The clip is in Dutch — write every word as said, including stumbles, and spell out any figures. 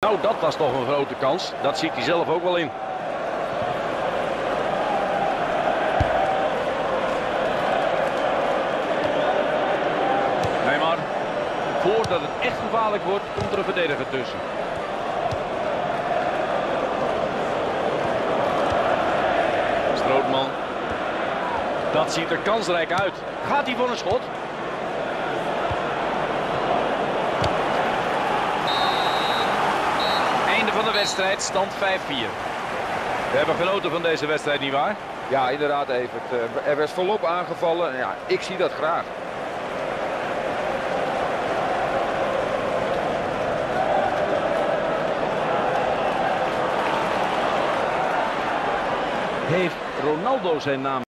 Nou, dat was toch een grote kans. Dat ziet hij zelf ook wel in. Nee, maar voordat het echt gevaarlijk wordt, komt er een verdediger tussen. Strootman. Dat ziet er kansrijk uit. Gaat hij voor een schot? Einde van de wedstrijd, stand vijf vier. We hebben genoten van deze wedstrijd, nietwaar? Ja, inderdaad, Evert. Er werd volop aangevallen. Ja, ik zie dat graag. Heeft Ronaldo zijn naam